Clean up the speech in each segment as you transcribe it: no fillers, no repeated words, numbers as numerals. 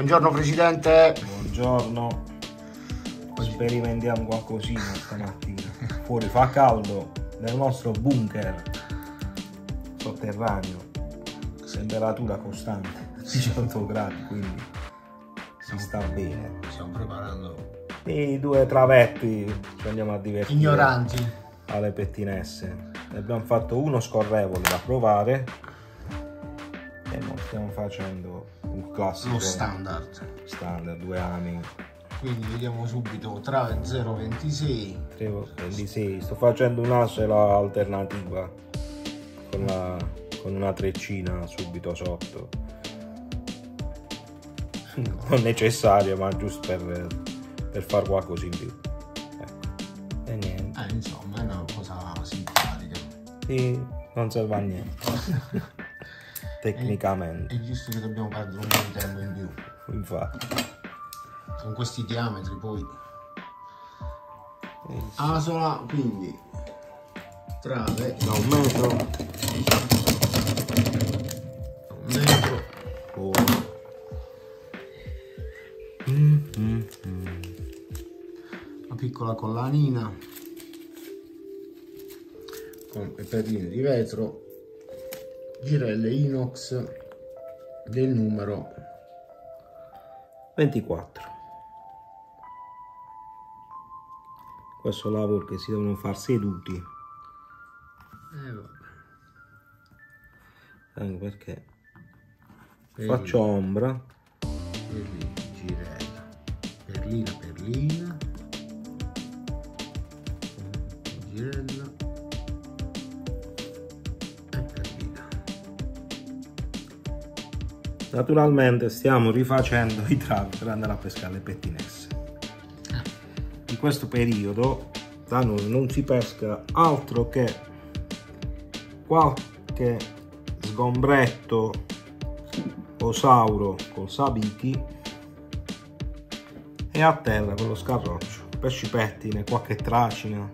Buongiorno Presidente. Buongiorno. Sperimentiamo qualcosina stamattina. Fuori fa caldo nel nostro bunker sotterraneo. Temperatura costante, 18 gradi, quindi si sta bene. Stiamo preparando I due travetti ci andiamo a divertire. Ignoranti. Alle pettinesse. Ne abbiamo fatto uno scorrevole da provare e non stiamo facendo un classico. Lo standard 2 anni. Quindi vediamo subito tra 0,26. 26. Sto facendo un'ascella alternativa con una treccina subito sotto. Non necessaria, ma giusto per far qualcosa in più. Ecco. E niente. Insomma, è una cosa simpatica. Sì, non serve a niente. Tecnicamente. È giusto che dobbiamo perdere un po' di tempo in più. Infatti. Con questi diametri poi. Asola, quindi trave Da 1 metro. Oh. Una piccola collanina con le perline di vetro, girelle inox del numero 24. Questo lavoro che si devono far seduti. Anche perché faccio ombra. Girella, perlina, girella e perlina. Naturalmente stiamo rifacendo i travi per andare a pescare le pettinesse. In questo periodo da noi non si pesca altro che qualche sgombretto osauro col sabichi e a terra con lo scarroccio, pesci pettine, qualche tracina,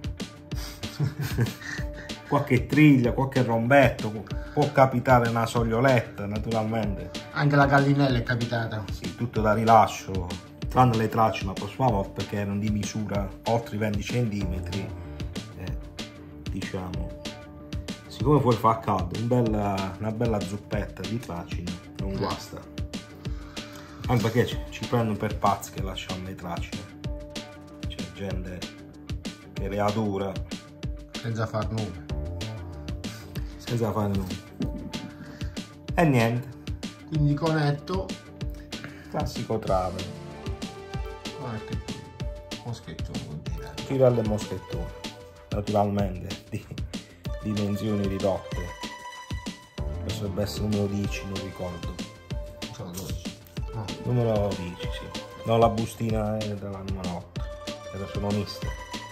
qualche triglia, qualche rombetto, può capitare una soglioletta naturalmente. Anche la gallinella è capitata. Sì, tutto da rilascio, tranne le tracce la prossima volta perché erano di misura oltre i 20 cm. Diciamo, siccome fuori fa caldo, una bella zuppetta di tracine non guasta. Anche perché ci prendono per pazzi che lasciamo le tracine. C'è gente che le adora Senza far nulla. senza fare nulla. E niente, Quindi conetto. classico trave. Qualche moschettone con girare. Girelle e moschettone, naturalmente di dimensioni ridotte. Questo dovrebbe essere numero 10, non ricordo. Sono 12. No. Numero 10, sì. No, la bustina è della numero 8. Era sono miste.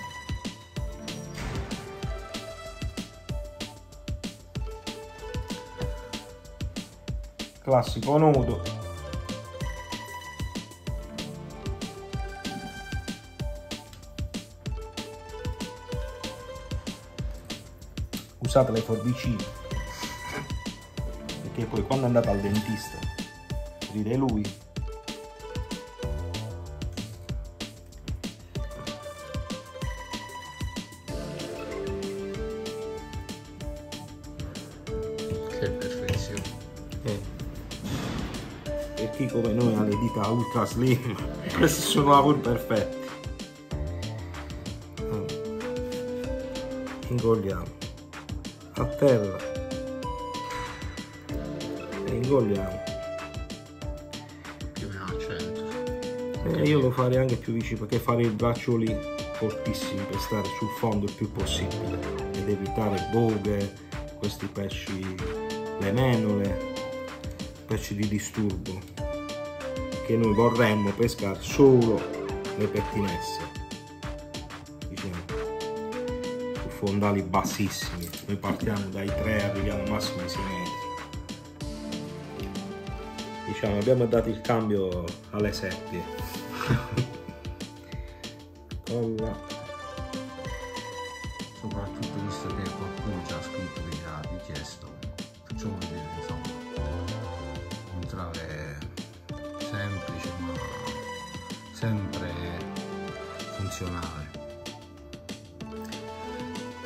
Classico nudo. Usate le forbicine, perché poi quando andate al dentista ride lui. Che perfezione. Per chi come noi ha le dita ultra slim, questi sono lavori perfetti. Ingogliamo a terra e ingogliamo. Più o meno al centro. Io lo farei anche più vicino perché fare i braccioli fortissimi per stare sul fondo il più possibile ed evitare boghe, questi pesci, le menole, pesci di disturbo, che noi vorremmo pescare solo le pettinesse, diciamo, su fondali bassissimi. Noi partiamo dai 3, arriviamo massimo ai 6 metri. Diciamo, abbiamo dato il cambio alle 7. Colla. Soprattutto visto che qualcuno ci ha scritto che ha richiesto, facciamo vedere insomma un trave semplice,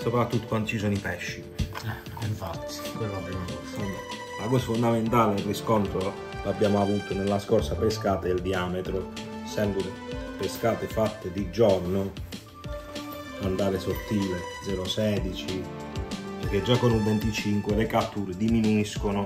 soprattutto quando ci sono i pesci. Infatti, quella è la prima cosa. La cosa fondamentale, il riscontro l'abbiamo avuto nella scorsa pescata, è il diametro. Essendo pescate fatte di giorno, andare sottile 0,16, perché già con un 25 le catture diminuiscono.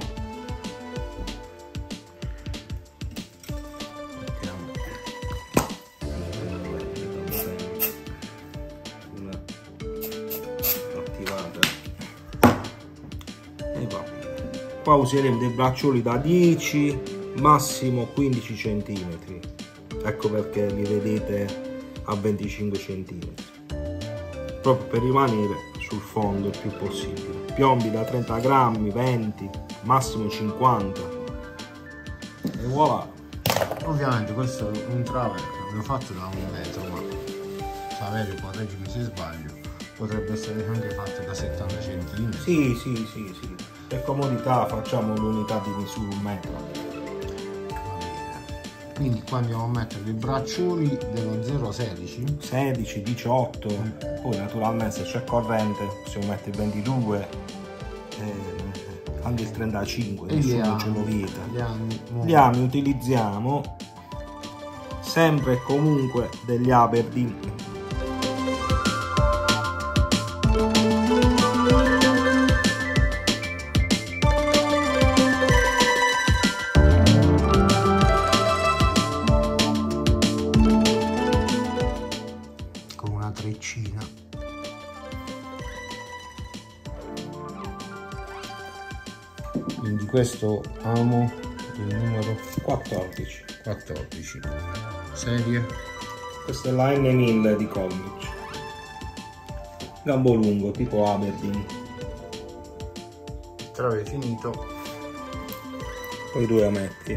Qua useremo dei braccioli da 10 massimo 15 cm, ecco perché li vedete a 25 cm, proprio per rimanere sul fondo il più possibile. Piombi da 30 grammi, 20, massimo 50 e voilà. Ovviamente questo è un trave, l'ho fatto da 1 metro, ma Saverio, correggimi se sbaglio, potrebbe essere anche fatto da 70 cm. Sì. Per comodità facciamo l'unità di misura 1 metro. Va bene. Quindi qua andiamo a mettere i braccioli dello 0,16, 16, 18, poi naturalmente se c'è corrente possiamo mettere il 22, anche il 35, e nessuno ce lo vieta. Gli ami Utilizziamo sempre e comunque degli Aberdeen. treccina. Quindi questo amo il numero 14. Serie, questa è la N1000 di Colmich, gambo lungo tipo Aberdeen, trave finito, poi 2 ametti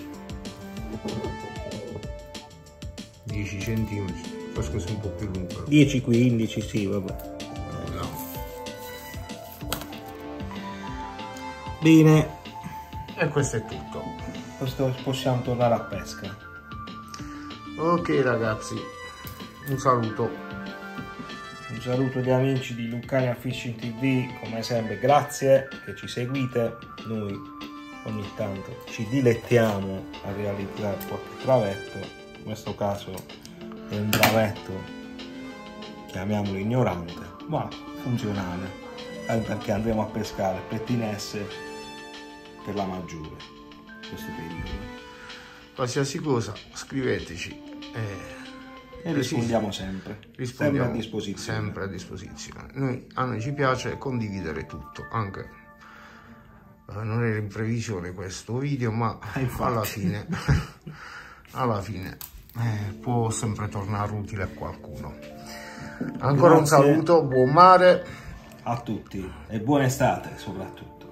10 cm, forse questo è un po' più lungo, 10-15, sì, vabbè. Bene, e questo è tutto. Questo possiamo tornare a pesca. Ok ragazzi, un saluto agli amici di Lucania Fishing TV, come sempre grazie che ci seguite. Noi ogni tanto ci dilettiamo a realizzare qualche travetto, in questo caso è un travetto, chiamiamolo ignorante, ma funzionale, anche perché andremo a pescare pettinesse per la maggiore in questo periodo. Qualsiasi cosa scriveteci e rispondiamo sempre a disposizione. Sempre a disposizione. A noi ci piace condividere tutto, anche non era in previsione questo video, ma alla fine può sempre tornare utile a qualcuno. Ancora un saluto, buon mare a tutti e buona estate soprattutto.